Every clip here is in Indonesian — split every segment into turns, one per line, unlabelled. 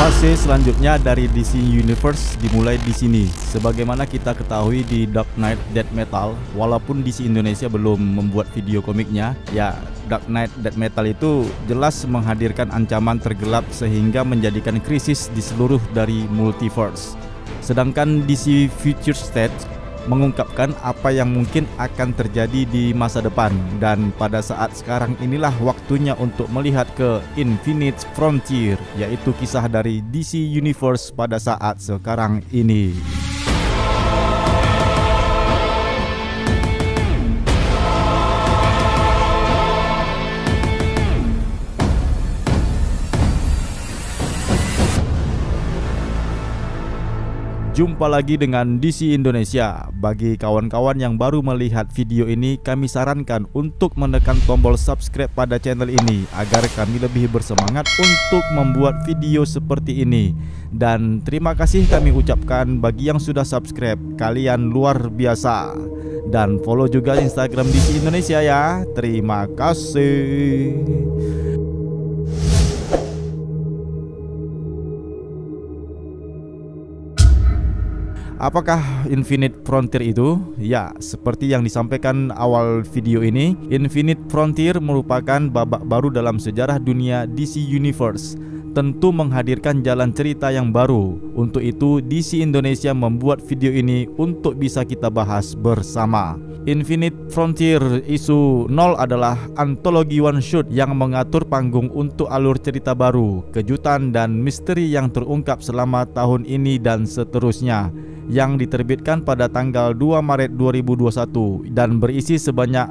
Fase selanjutnya dari DC Universe dimulai di sini. Sebagaimana kita ketahui di Dark Knight Death Metal, walaupun DC Indonesia belum membuat video komiknya, ya Dark Knight Death Metal itu jelas menghadirkan ancaman tergelap sehingga menjadikan krisis di seluruh dari multiverse. Sedangkan DC Future State mengungkapkan apa yang mungkin akan terjadi di masa depan, dan pada saat sekarang inilah waktunya untuk melihat ke Infinite Frontier, yaitu kisah dari DC Universe pada saat sekarang ini. Jumpa lagi dengan DC Indonesia. Bagi kawan-kawan yang baru melihat video ini, kami sarankan untuk menekan tombol subscribe pada channel ini agar kami lebih bersemangat untuk membuat video seperti ini. Dan terima kasih kami ucapkan bagi yang sudah subscribe, kalian luar biasa. Dan follow juga Instagram DC Indonesia ya. Terima kasih. Apakah Infinite Frontier itu? Ya, seperti yang disampaikan awal video ini, Infinite Frontier merupakan babak baru dalam sejarah dunia DC Universe. Tentu menghadirkan jalan cerita yang baru. Untuk itu, DC Indonesia membuat video ini untuk bisa kita bahas bersama. Infinite Frontier isu 0 adalah antologi one shot yang mengatur panggung untuk alur cerita baru, kejutan dan misteri yang terungkap selama tahun ini dan seterusnya, yang diterbitkan pada tanggal 2 Maret 2021 dan berisi sebanyak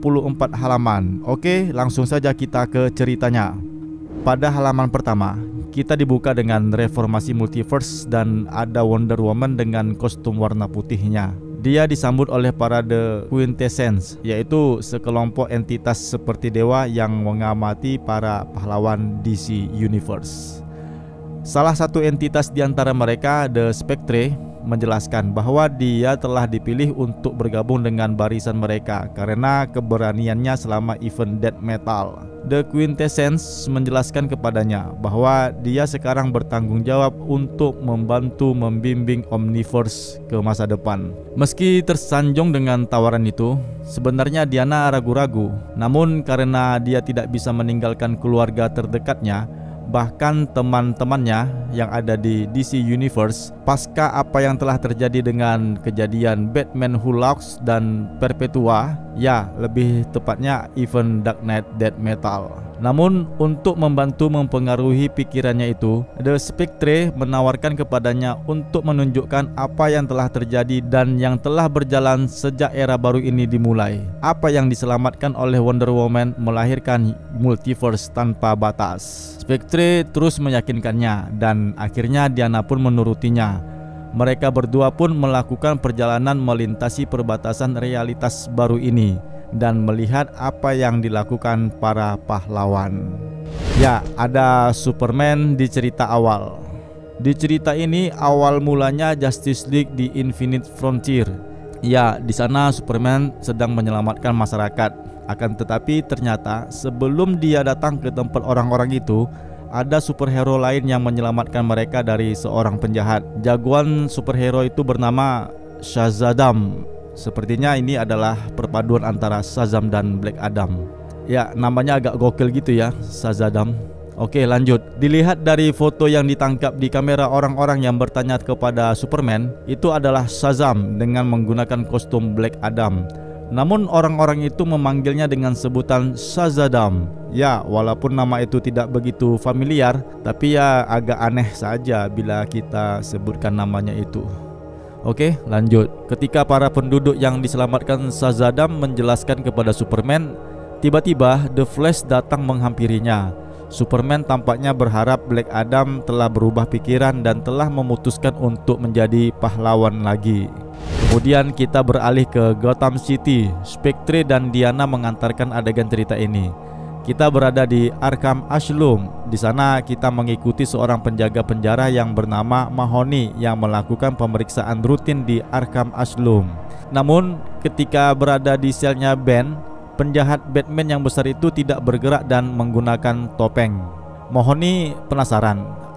64 halaman. Oke, langsung saja kita ke ceritanya. Pada halaman pertama, kita dibuka dengan reformasi multiverse dan ada Wonder Woman dengan kostum warna putihnya. Dia disambut oleh para The Quintessence, yaitu sekelompok entitas seperti dewa yang mengamati para pahlawan DC Universe. Salah satu entitas di antara mereka, The Spectre, menjelaskan bahwa dia telah dipilih untuk bergabung dengan barisan mereka karena keberaniannya selama event Death Metal. The Quintessence menjelaskan kepadanya bahwa dia sekarang bertanggung jawab untuk membantu membimbing Omniverse ke masa depan. Meski tersanjung dengan tawaran itu, sebenarnya Diana ragu-ragu. Namun karena dia tidak bisa meninggalkan keluarga terdekatnya, bahkan teman-temannya yang ada di DC Universe, pasca apa yang telah terjadi dengan kejadian Batman Who Laughs dan Perpetua, ya lebih tepatnya event Dark Knight Death Metal. Namun untuk membantu mempengaruhi pikirannya itu, The Spectre menawarkan kepadanya untuk menunjukkan apa yang telah terjadi dan yang telah berjalan sejak era baru ini dimulai. Apa yang diselamatkan oleh Wonder Woman melahirkan multiverse tanpa batas. Spectre terus meyakinkannya dan akhirnya Diana pun menurutinya. Mereka berdua pun melakukan perjalanan melintasi perbatasan realitas baru ini dan melihat apa yang dilakukan para pahlawan. Ya, ada Superman di cerita awal. Di cerita ini awal mulanya Justice League di Infinite Frontier. Ya, di sana Superman sedang menyelamatkan masyarakat. Akan tetapi ternyata sebelum dia datang ke tempat orang-orang itu, ada superhero lain yang menyelamatkan mereka dari seorang penjahat. Jagoan superhero itu bernama Shazam. Sepertinya ini adalah perpaduan antara Shazam dan Black Adam. Ya, namanya agak gokil gitu ya, Shazam. Oke, lanjut. Dilihat dari foto yang ditangkap di kamera orang-orang yang bertanya kepada Superman, itu adalah Shazam dengan menggunakan kostum Black Adam. Namun orang-orang itu memanggilnya dengan sebutan Shazam. Ya, walaupun nama itu tidak begitu familiar, tapi ya agak aneh saja bila kita sebutkan namanya itu. Oke, lanjut. Ketika para penduduk yang diselamatkan Shazam menjelaskan kepada Superman, tiba-tiba The Flash datang menghampirinya. Superman tampaknya berharap Black Adam telah berubah pikiran dan telah memutuskan untuk menjadi pahlawan lagi. Kemudian kita beralih ke Gotham City. Spectre dan Diana mengantarkan adegan cerita ini. Kita berada di Arkham Asylum. Di sana kita mengikuti seorang penjaga penjara yang bernama Mahoney yang melakukan pemeriksaan rutin di Arkham Asylum. Namun ketika berada di selnya Ben, penjahat Batman yang besar itu tidak bergerak dan menggunakan topeng. Mahoney penasaran,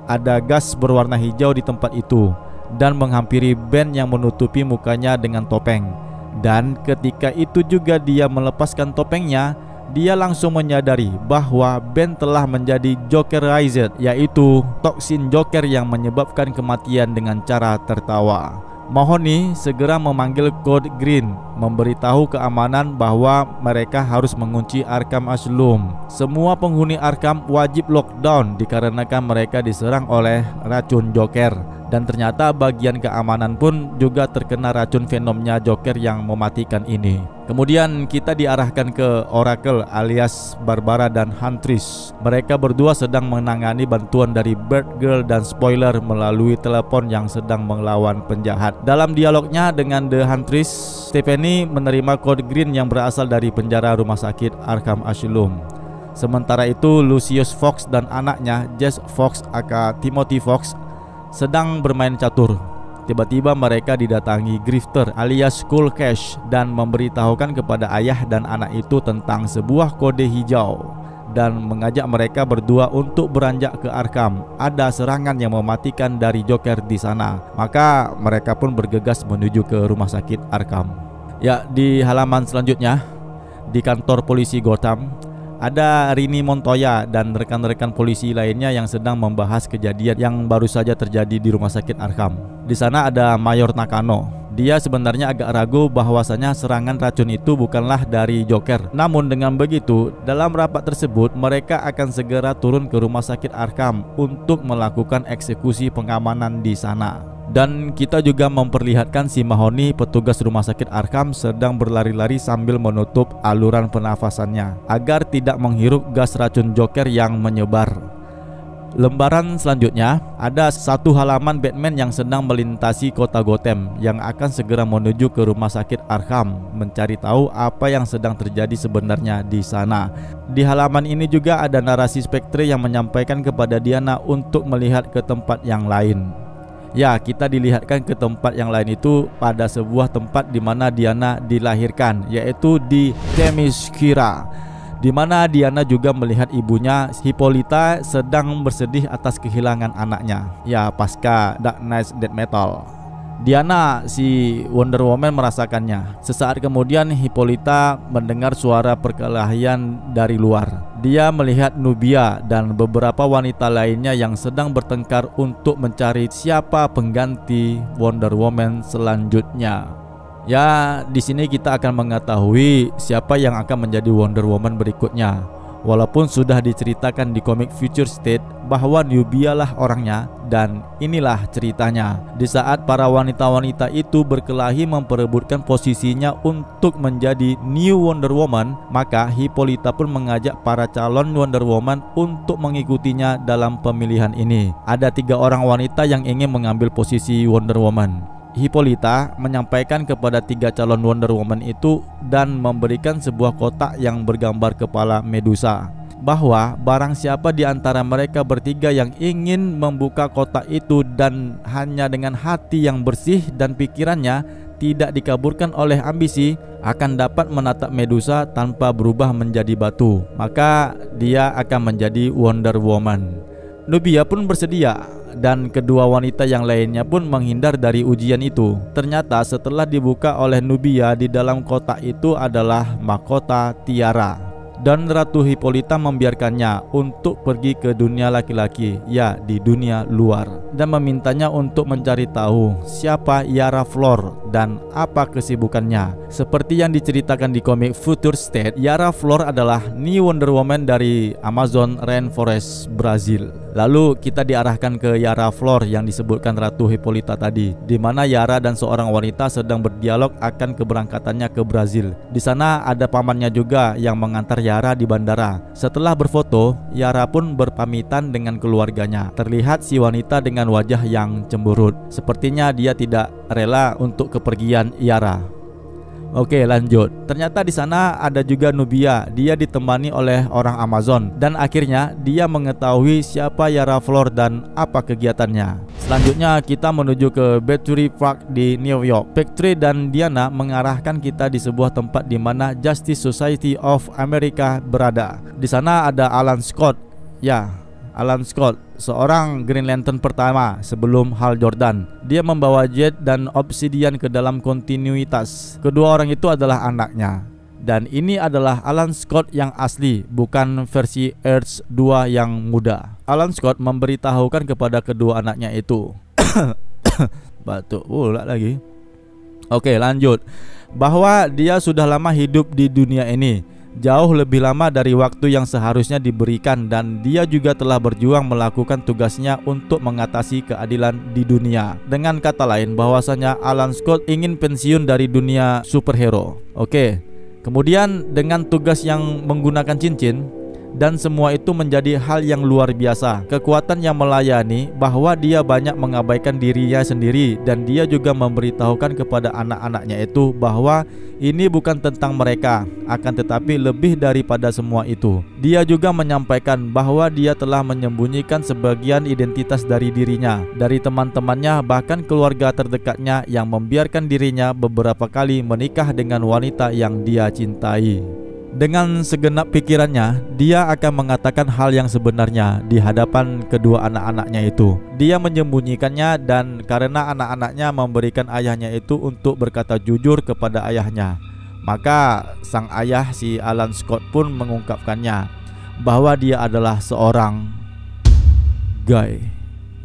ada gas berwarna hijau di tempat itu dan menghampiri Ben yang menutupi mukanya dengan topeng. Dan ketika itu juga dia melepaskan topengnya, dia langsung menyadari bahwa Ben telah menjadi Jokerized, yaitu toksin Joker yang menyebabkan kematian dengan cara tertawa. Mahoney segera memanggil Code Green, memberitahu keamanan bahwa mereka harus mengunci Arkham Asylum. Semua penghuni Arkham wajib lockdown dikarenakan mereka diserang oleh racun Joker. Dan ternyata bagian keamanan pun juga terkena racun venomnya Joker yang mematikan ini. Kemudian kita diarahkan ke Oracle alias Barbara dan Huntress. Mereka berdua sedang menangani bantuan dari Batgirl dan Spoiler melalui telepon yang sedang melawan penjahat. Dalam dialognya dengan The Huntress, Stephanie menerima kode green yang berasal dari penjara rumah sakit Arkham Asylum. Sementara itu Lucius Fox dan anaknya Jess Fox aka Timothy Fox sedang bermain catur. Tiba-tiba mereka didatangi Grifter alias Skull Cash dan memberitahukan kepada ayah dan anak itu tentang sebuah kode hijau dan mengajak mereka berdua untuk beranjak ke Arkham. Ada serangan yang mematikan dari Joker di sana. Maka mereka pun bergegas menuju ke rumah sakit Arkham. Ya, di halaman selanjutnya di kantor polisi Gotham ada Rini Montoya dan rekan-rekan polisi lainnya yang sedang membahas kejadian yang baru saja terjadi di rumah sakit Arkham. Di sana ada Mayor Nakano. Dia sebenarnya agak ragu bahwasanya serangan racun itu bukanlah dari Joker. Namun dengan begitu, dalam rapat tersebut mereka akan segera turun ke rumah sakit Arkham untuk melakukan eksekusi pengamanan di sana. Dan kita juga memperlihatkan si Mahoney, petugas rumah sakit Arkham, sedang berlari-lari sambil menutup aluran pernafasannya agar tidak menghirup gas racun Joker yang menyebar. Lembaran selanjutnya ada satu halaman Batman yang sedang melintasi kota Gotham yang akan segera menuju ke rumah sakit Arkham mencari tahu apa yang sedang terjadi sebenarnya di sana. Di halaman ini juga ada narasi Spectre yang menyampaikan kepada Diana untuk melihat ke tempat yang lain. Ya, kita dilihatkan ke tempat yang lain itu pada sebuah tempat di mana Diana dilahirkan, yaitu di Themyscira, di mana Diana juga melihat ibunya Hippolyta sedang bersedih atas kehilangan anaknya. Ya, pasca Dark Knight Death Metal. Diana, si Wonder Woman, merasakannya. Sesaat kemudian Hippolyta mendengar suara perkelahian dari luar. Dia melihat Nubia dan beberapa wanita lainnya yang sedang bertengkar untuk mencari siapa pengganti Wonder Woman selanjutnya. Ya, di sini kita akan mengetahui siapa yang akan menjadi Wonder Woman berikutnya. Walaupun sudah diceritakan di komik Future State bahwa Nubia lah orangnya, dan inilah ceritanya. Di saat para wanita-wanita itu berkelahi memperebutkan posisinya untuk menjadi New Wonder Woman, maka Hippolyta pun mengajak para calon Wonder Woman untuk mengikutinya dalam pemilihan ini. Ada 3 orang wanita yang ingin mengambil posisi Wonder Woman. Hippolyta menyampaikan kepada 3 calon Wonder Woman itu dan memberikan sebuah kotak yang bergambar kepala Medusa, bahwa barang siapa di antara mereka bertiga yang ingin membuka kotak itu dan hanya dengan hati yang bersih dan pikirannya tidak dikaburkan oleh ambisi, akan dapat menatap Medusa tanpa berubah menjadi batu, maka dia akan menjadi Wonder Woman. Nubia pun bersedia, dan kedua wanita yang lainnya pun menghindar dari ujian itu. Ternyata setelah dibuka oleh Nubia, di dalam kotak itu adalah mahkota tiara. Dan Ratu Hippolyta membiarkannya untuk pergi ke dunia laki-laki, ya di dunia luar, dan memintanya untuk mencari tahu siapa Yara Flor dan apa kesibukannya. Seperti yang diceritakan di komik Future State, Yara Flor adalah New Wonder Woman dari Amazon Rainforest, Brazil. Lalu kita diarahkan ke Yara Flor yang disebutkan Ratu Hippolyta tadi, di mana Yara dan seorang wanita sedang berdialog akan keberangkatannya ke Brazil. Di sana ada pamannya juga yang mengantar Yara di bandara. Setelah berfoto, Yara pun berpamitan dengan keluarganya. Terlihat si wanita dengan wajah yang cemberut. Sepertinya dia tidak rela untuk kepergian Yara. Oke, lanjut. Ternyata di sana ada juga Nubia. Dia ditemani oleh orang Amazon, dan akhirnya dia mengetahui siapa Yara Flor dan apa kegiatannya. Selanjutnya kita menuju ke Battery Park di New York. Spectre dan Diana mengarahkan kita di sebuah tempat di mana Justice Society of America berada. Di sana ada Alan Scott. Ya, Alan Scott seorang Green Lantern pertama sebelum Hal Jordan. Dia membawa Jet dan Obsidian ke dalam kontinuitas. Kedua orang itu adalah anaknya. Dan ini adalah Alan Scott yang asli, bukan versi Earth 2 yang muda. Alan Scott memberitahukan kepada kedua anaknya itu batuk pula lagi. Oke, lanjut. Bahwa dia sudah lama hidup di dunia ini, jauh lebih lama dari waktu yang seharusnya diberikan, dan dia juga telah berjuang melakukan tugasnya untuk mengatasi keadilan di dunia. Dengan kata lain, bahwasanya Alan Scott ingin pensiun dari dunia superhero. Oke. Kemudian dengan tugas yang menggunakan cincin, dan semua itu menjadi hal yang luar biasa. Kekuatan yang melayani, bahwa dia banyak mengabaikan dirinya sendiri, dan dia juga memberitahukan kepada anak-anaknya itu bahwa ini bukan tentang mereka, akan tetapi lebih daripada semua itu. Dia juga menyampaikan bahwa dia telah menyembunyikan sebagian identitas dari dirinya, dari teman-temannya, bahkan keluarga terdekatnya, yang membiarkan dirinya beberapa kali menikah dengan wanita yang dia cintai. Dengan segenap pikirannya, dia akan mengatakan hal yang sebenarnya di hadapan kedua anak-anaknya itu. Dia menyembunyikannya, dan karena anak-anaknya memberikan ayahnya itu untuk berkata jujur kepada ayahnya, maka sang ayah si Alan Scott pun mengungkapkannya bahwa dia adalah seorang gay.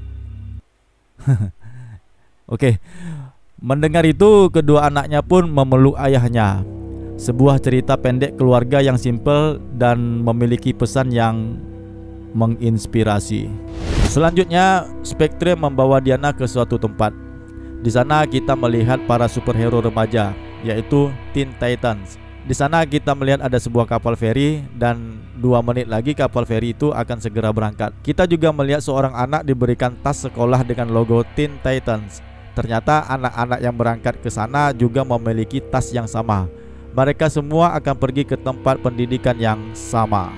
Oke. Mendengar itu, kedua anaknya pun memeluk ayahnya. Sebuah cerita pendek keluarga yang simpel dan memiliki pesan yang menginspirasi. Selanjutnya, Spectre membawa Diana ke suatu tempat. Di sana kita melihat para superhero remaja, yaitu Teen Titans. Di sana kita melihat ada sebuah kapal feri, dan 2 menit lagi kapal feri itu akan segera berangkat. Kita juga melihat seorang anak diberikan tas sekolah dengan logo Teen Titans. Ternyata anak-anak yang berangkat ke sana juga memiliki tas yang sama. Mereka semua akan pergi ke tempat pendidikan yang sama.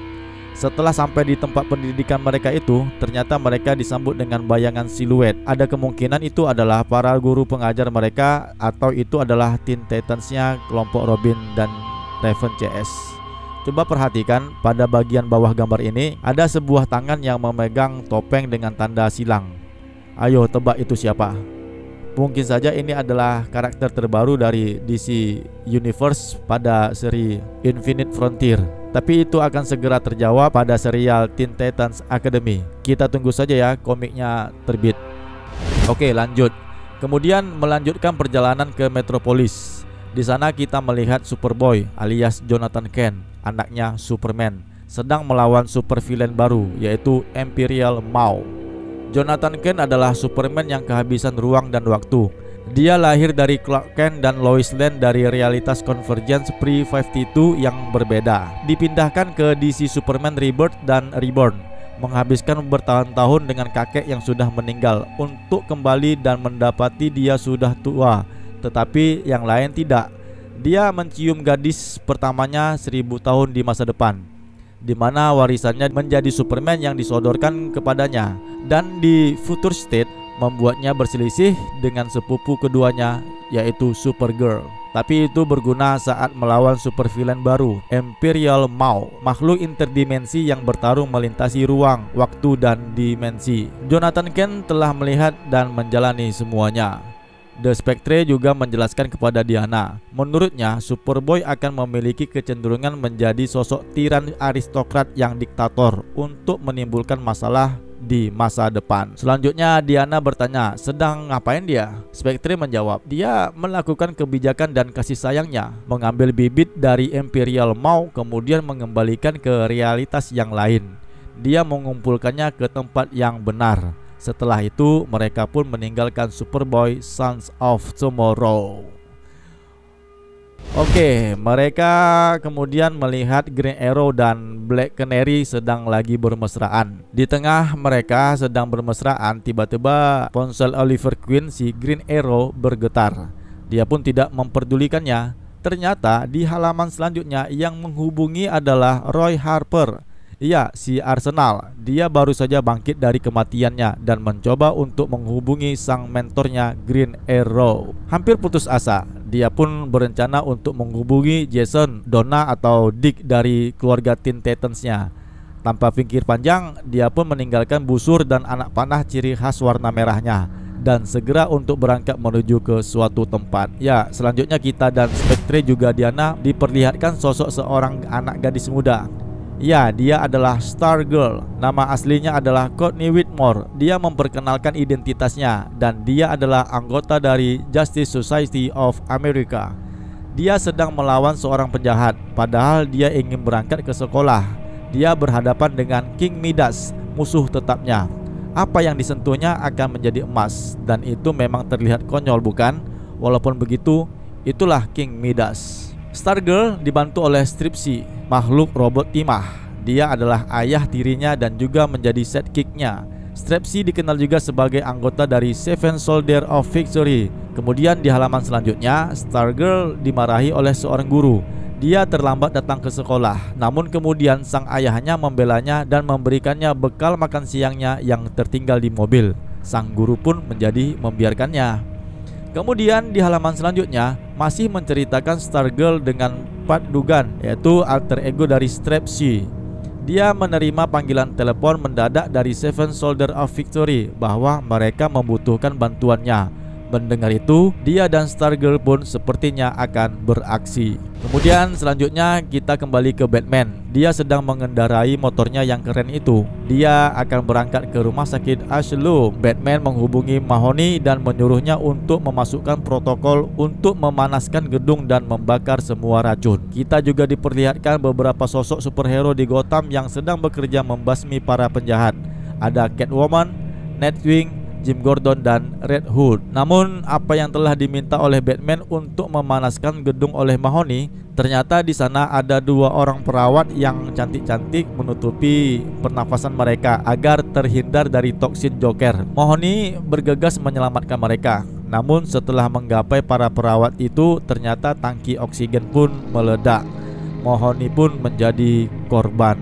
Setelah sampai di tempat pendidikan mereka itu, ternyata mereka disambut dengan bayangan siluet. Ada kemungkinan itu adalah para guru pengajar mereka, atau itu adalah Teen Titans-nya kelompok Robin dan Raven CS. Coba perhatikan pada bagian bawah gambar ini, ada sebuah tangan yang memegang topeng dengan tanda silang. Ayo tebak itu siapa? Mungkin saja ini adalah karakter terbaru dari DC Universe pada seri Infinite Frontier. Tapi itu akan segera terjawab pada serial Teen Titans Academy. Kita tunggu saja ya komiknya terbit. Oke, lanjut. Kemudian melanjutkan perjalanan ke Metropolis. Di sana kita melihat Superboy alias Jonathan Kent, anaknya Superman, sedang melawan supervillain baru, yaitu Imperial Maw. Jonathan Kent adalah Superman yang kehabisan ruang dan waktu. Dia lahir dari Clark Kent dan Lois Lane dari realitas Convergence Pre-52 yang berbeda. Dipindahkan ke DC Superman Rebirth dan Reborn, menghabiskan bertahun-tahun dengan kakek yang sudah meninggal untuk kembali dan mendapati dia sudah tua, tetapi yang lain tidak. Dia mencium gadis pertamanya 1000 tahun di masa depan, di mana warisannya menjadi Superman yang disodorkan kepadanya, dan di Future State membuatnya berselisih dengan sepupu keduanya, yaitu Supergirl. Tapi itu berguna saat melawan supervillain baru, Imperial Maw, makhluk interdimensi yang bertarung melintasi ruang, waktu, dan dimensi. Jonathan Kent telah melihat dan menjalani semuanya. The Spectre juga menjelaskan kepada Diana, menurutnya Superboy akan memiliki kecenderungan menjadi sosok tiran aristokrat yang diktator untuk menimbulkan masalah di masa depan. Selanjutnya Diana bertanya, sedang ngapain dia? Spectre menjawab, dia melakukan kebijakan dan kasih sayangnya, mengambil bibit dari Imperial Maw kemudian mengembalikan ke realitas yang lain. Dia mengumpulkannya ke tempat yang benar. Setelah itu mereka pun meninggalkan Superboy Sons of Tomorrow. Oke, mereka kemudian melihat Green Arrow dan Black Canary sedang lagi bermesraan. Di tengah mereka sedang bermesraan, tiba-tiba ponsel Oliver Queen si Green Arrow bergetar. Dia pun tidak memperdulikannya. Ternyata di halaman selanjutnya yang menghubungi adalah Roy Harper. Iya, si Arsenal. Dia baru saja bangkit dari kematiannya dan mencoba untuk menghubungi sang mentornya Green Arrow. Hampir putus asa, dia pun berencana untuk menghubungi Jason, Donna, atau Dick dari keluarga Teen Titans-nya. Tanpa pikir panjang, dia pun meninggalkan busur dan anak panah ciri khas warna merahnya dan segera untuk berangkat menuju ke suatu tempat. Ya, selanjutnya kita dan Spectre juga Diana diperlihatkan sosok seorang anak gadis muda. Ya, dia adalah Stargirl. Nama aslinya adalah Courtney Whitmore. Dia memperkenalkan identitasnya dan dia adalah anggota dari Justice Society of America. Dia sedang melawan seorang penjahat, padahal dia ingin berangkat ke sekolah. Dia berhadapan dengan King Midas, musuh tetapnya. Apa yang disentuhnya akan menjadi emas, dan itu memang terlihat konyol, bukan? Walaupun begitu, itulah King Midas. Stargirl dibantu oleh Stripsy, makhluk robot timah. Dia adalah ayah tirinya dan juga menjadi sidekicknya. Stripsy dikenal juga sebagai anggota dari Seven Soldiers of Victory. Kemudian di halaman selanjutnya, Stargirl dimarahi oleh seorang guru. Dia terlambat datang ke sekolah, namun kemudian sang ayahnya membelanya dan memberikannya bekal makan siangnya yang tertinggal di mobil. Sang guru pun menjadi membiarkannya. Kemudian di halaman selanjutnya masih menceritakan Stargirl dengan Pat Dugan, yaitu alter ego dari Stripsy. Dia menerima panggilan telepon mendadak dari Seven Soldiers of Victory bahwa mereka membutuhkan bantuannya. Mendengar itu, dia dan Stargirl pun sepertinya akan beraksi. Kemudian selanjutnya kita kembali ke Batman. Dia sedang mengendarai motornya yang keren itu. Dia akan berangkat ke rumah sakit Asylum. Batman menghubungi Mahoney dan menyuruhnya untuk memasukkan protokol untuk memanaskan gedung dan membakar semua racun. Kita juga diperlihatkan beberapa sosok superhero di Gotham yang sedang bekerja membasmi para penjahat. Ada Catwoman, Nightwing, Jim Gordon dan Red Hood. Namun apa yang telah diminta oleh Batman untuk memanaskan gedung oleh Mahoney, ternyata di sana ada dua orang perawat yang cantik-cantik menutupi pernafasan mereka agar terhindar dari toksin Joker. Mahoney bergegas menyelamatkan mereka. Namun setelah menggapai para perawat itu, ternyata tangki oksigen pun meledak. Mahoney pun menjadi korban.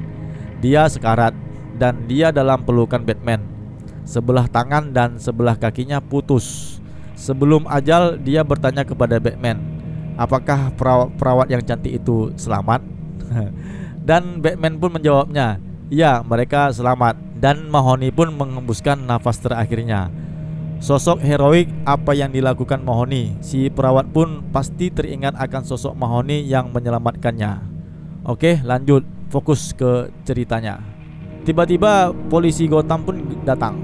Dia sekarat dan dia dalam pelukan Batman. Sebelah tangan dan sebelah kakinya putus. Sebelum ajal, dia bertanya kepada Batman, apakah perawat yang cantik itu selamat? Dan Batman pun menjawabnya, ya, mereka selamat. Dan Mahoney pun mengembuskan nafas terakhirnya. Sosok heroik apa yang dilakukan Mahoney. Si perawat pun pasti teringat akan sosok Mahoney yang menyelamatkannya. Oke, lanjut, fokus ke ceritanya. Tiba-tiba polisi Gotham pun datang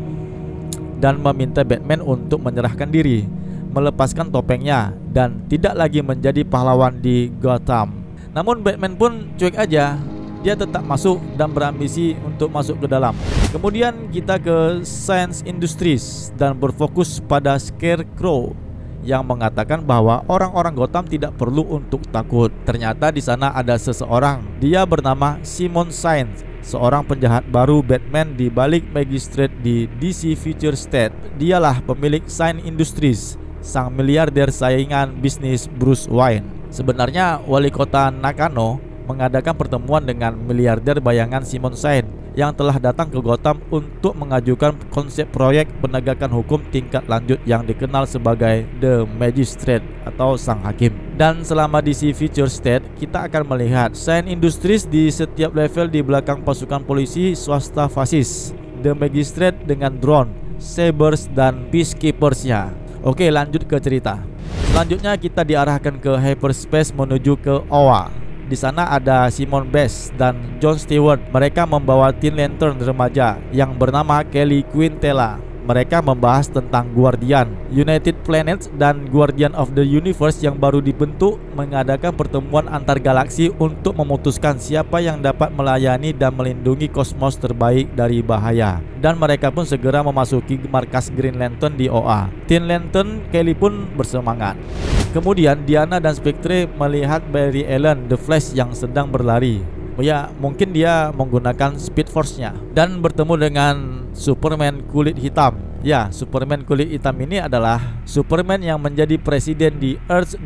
dan meminta Batman untuk menyerahkan diri, melepaskan topengnya, dan tidak lagi menjadi pahlawan di Gotham. Namun Batman pun cuek aja. Dia tetap masuk dan berambisi untuk masuk ke dalam. Kemudian kita ke Science Industries dan berfokus pada Scarecrow yang mengatakan bahwa orang-orang Gotham tidak perlu untuk takut. Ternyata di sana ada seseorang. Dia bernama Simon Saint, seorang penjahat baru Batman di balik Magistrate di DC Future State. Dialah pemilik Science Industries, sang miliarder saingan bisnis Bruce Wayne. Sebenarnya wali kota Nakano mengadakan pertemuan dengan miliarder bayangan Simon Saint yang telah datang ke Gotham untuk mengajukan konsep proyek penegakan hukum tingkat lanjut yang dikenal sebagai The Magistrate atau Sang Hakim. Dan selama DC Future State, kita akan melihat Science Industries di setiap level di belakang pasukan polisi swasta fasis, The Magistrate dengan drone, sabers dan peacekeepersnya. Oke, lanjut ke cerita. Selanjutnya kita diarahkan ke hyperspace menuju ke OA. Di sana ada Simon Best dan John Stewart. Mereka membawa Teen Lantern remaja yang bernama Kelly Quintela. Mereka membahas tentang Guardian, United Planets dan Guardian of the Universe yang baru dibentuk, mengadakan pertemuan antar galaksi untuk memutuskan siapa yang dapat melayani dan melindungi kosmos terbaik dari bahaya. Dan mereka pun segera memasuki markas Green Lantern di OA. Teen Lantern Kelly pun bersemangat. Kemudian Diana dan Spectre melihat Barry Allen, The Flash, yang sedang berlari. Ya, mungkin dia menggunakan Speed Force-nya dan bertemu dengan Superman kulit hitam. Ya, Superman kulit hitam ini adalah Superman yang menjadi presiden di Earth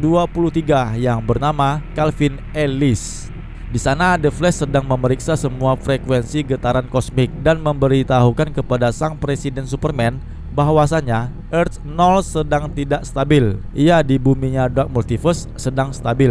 23 yang bernama Calvin Ellis. Di sana The Flash sedang memeriksa semua frekuensi getaran kosmik dan memberitahukan kepada sang presiden Superman bahwasanya Earth 0 sedang tidak stabil. Ia di buminya Dark Multiverse sedang stabil.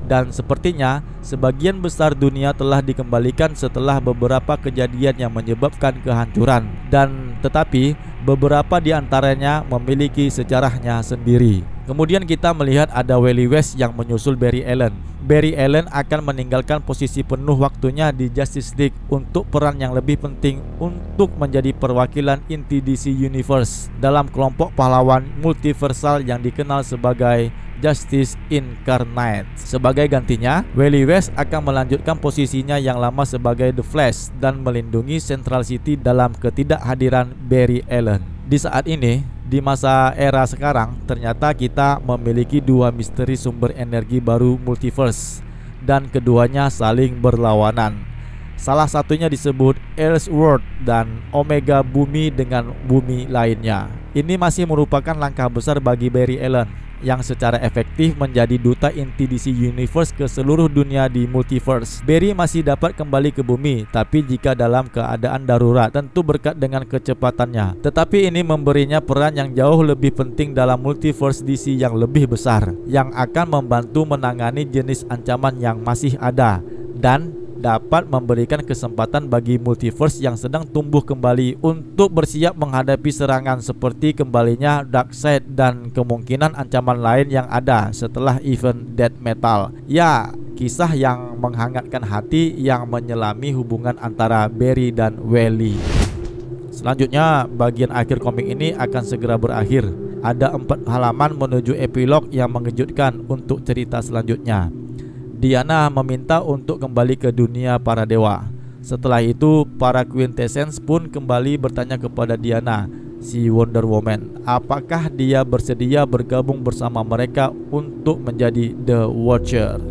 Dan sepertinya sebagian besar dunia telah dikembalikan setelah beberapa kejadian yang menyebabkan kehancuran, dan tetapi beberapa di antaranya memiliki sejarahnya sendiri. Kemudian kita melihat ada Wally West yang menyusul Barry Allen. Barry Allen akan meninggalkan posisi penuh waktunya di Justice League untuk peran yang lebih penting untuk menjadi perwakilan inti DC Universe dalam kelompok pahlawan multiversal yang dikenal sebagai Justice Incarnate. Sebagai gantinya, Wally West akan melanjutkan posisinya yang lama sebagai The Flash dan melindungi Central City dalam ketidakhadiran Barry Allen. Di saat ini, di masa era sekarang, ternyata kita memiliki dua misteri sumber energi baru multiverse, dan keduanya saling berlawanan. Salah satunya disebut Elseworld dan Omega Bumi dengan bumi lainnya. Ini masih merupakan langkah besar bagi Barry Allen yang secara efektif menjadi duta inti DC Universe ke seluruh dunia di multiverse. Barry masih dapat kembali ke bumi, tapi jika dalam keadaan darurat, tentu berkat dengan kecepatannya. Tetapi ini memberinya peran yang jauh lebih penting dalam multiverse DC yang lebih besar, yang akan membantu menangani jenis ancaman yang masih ada dan dapat memberikan kesempatan bagi multiverse yang sedang tumbuh kembali untuk bersiap menghadapi serangan seperti kembalinya Darkseid dan kemungkinan ancaman lain yang ada setelah event Death Metal. Ya, kisah yang menghangatkan hati yang menyelami hubungan antara Barry dan Wally. Selanjutnya, bagian akhir komik ini akan segera berakhir. Ada 4 halaman menuju epilog yang mengejutkan untuk cerita selanjutnya. Diana meminta untuk kembali ke dunia para dewa. Setelah itu, para Quintessence pun kembali bertanya kepada Diana, si Wonder Woman, apakah dia bersedia bergabung bersama mereka untuk menjadi The Watcher.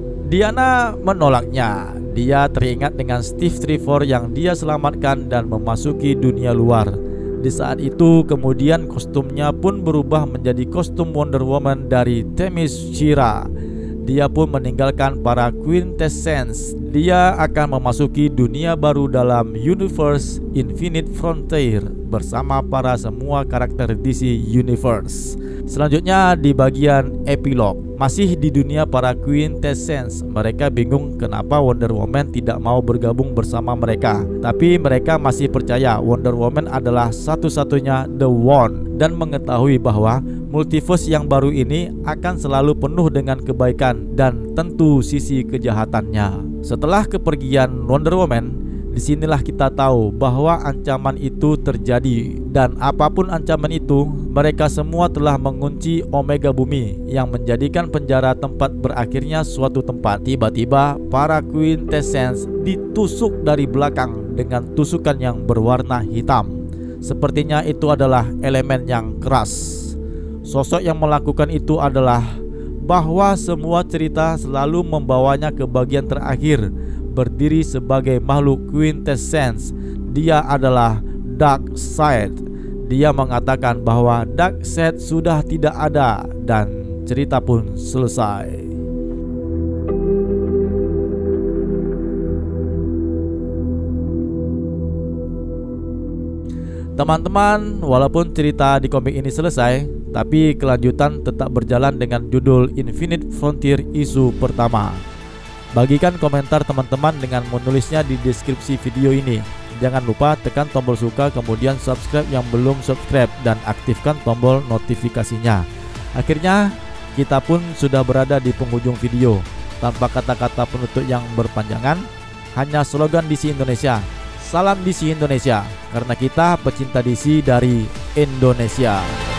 Diana menolaknya. Dia teringat dengan Steve Trevor yang dia selamatkan dan memasuki dunia luar. Di saat itu, kemudian kostumnya pun berubah menjadi kostum Wonder Woman dari Themyscira. Dia pun meninggalkan para Quintessence. Dia akan memasuki dunia baru dalam universe Infinite Frontier bersama para semua karakter DC Universe. Selanjutnya di bagian epilog, masih di dunia para Quintessence, mereka bingung kenapa Wonder Woman tidak mau bergabung bersama mereka. Tapi mereka masih percaya Wonder Woman adalah satu-satunya The One, dan mengetahui bahwa multiverse yang baru ini akan selalu penuh dengan kebaikan dan tentu sisi kejahatannya. Setelah kepergian Wonder Woman, disinilah kita tahu bahwa ancaman itu terjadi, dan apapun ancaman itu, mereka semua telah mengunci Omega Bumi yang menjadikan penjara tempat berakhirnya suatu tempat. Tiba-tiba para Quintessence ditusuk dari belakang dengan tusukan yang berwarna hitam. Sepertinya itu adalah elemen yang keras. Sosok yang melakukan itu adalah bahwa semua cerita selalu membawanya ke bagian terakhir, berdiri sebagai makhluk Quintessence. Dia adalah Darkseid. Dia mengatakan bahwa Darkseid sudah tidak ada dan cerita pun selesai. Teman-teman, walaupun cerita di komik ini selesai, tapi kelanjutan tetap berjalan dengan judul Infinite Frontier isu pertama. Bagikan komentar teman-teman dengan menulisnya di deskripsi video ini. Jangan lupa tekan tombol suka, kemudian subscribe yang belum subscribe, dan aktifkan tombol notifikasinya. Akhirnya kita pun sudah berada di penghujung video. Tanpa kata-kata penutup yang berpanjangan, hanya slogan DC Indonesia. Salam DC Indonesia, karena kita pecinta DC dari Indonesia.